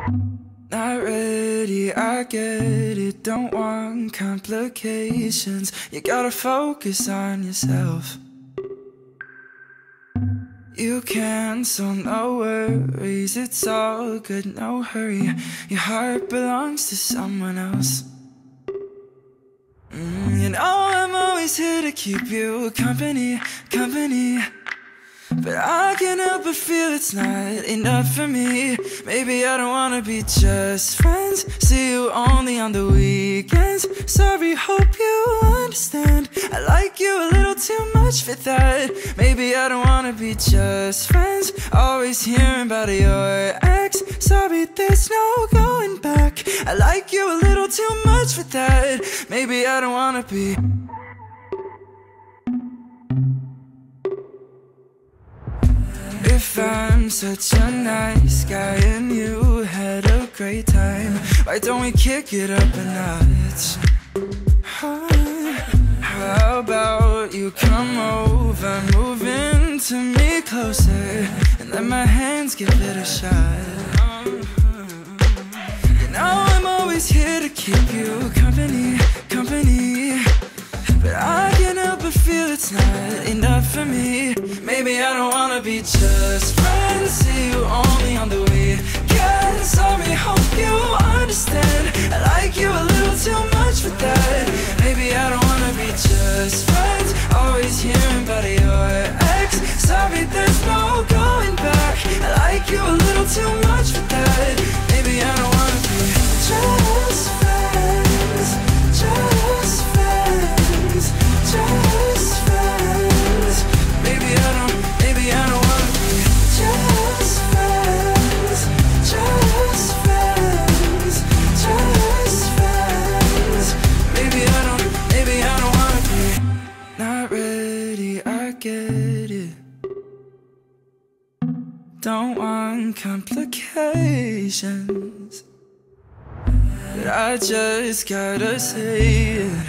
Not ready, I get it. Don't want complications. You gotta focus on yourself. You can, so no worries. It's all good, no hurry. Your heart belongs to someone else. You know I'm always here to keep you company. But I can't help but feel it's not enough for me. Maybe I don't wanna be just friends. See you only on the weekends. Sorry, hope you understand. I like you a little too much for that. Maybe I don't wanna be just friends. Always hearing about your ex. Sorry, there's no going back. I like you a little too much for that. Maybe I don't wanna be. If I'm such a nice guy and you had a great time, why don't we kick it up a notch? How about you come over, move into me closer, and let my hands give it a shot. You know I'm always here to keep you company. But I can't help but feel it's not enough for me. Maybe I don't wanna be just friends. See you only on the weekend. Sorry, hope you understand. I like you a little too much for that. Maybe I don't wanna be just friends. Always hearing about your ex. Sorry, there's no going back. I like you a little too much for that. Maybe I don't wanna be just friends. Just friends. Just friends. Maybe I don't wanna be just friends. Just friends. Just friends. Maybe I don't wanna be. Not ready, I get it. Don't want complications, but I just gotta say it.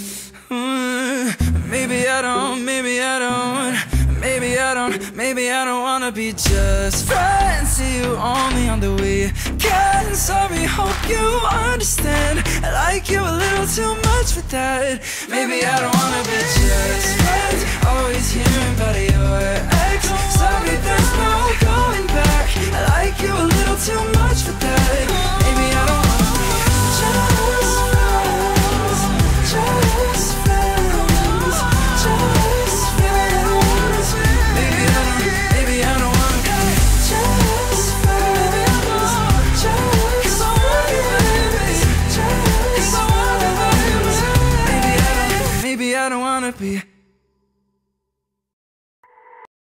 Maybe I don't wanna be just friends. See you only on the weekend. Sorry, hope you understand. I like you a little too much for that. Maybe I don't wanna be just friends. Always hearing about your ex. Sorry, there's no going back. I like you a little too much for that. Maybe I don't wanna be just friends. Just friends. Just friends. Maybe I don't wanna be just friends. Just friends. Just friends. Maybe I don't wanna be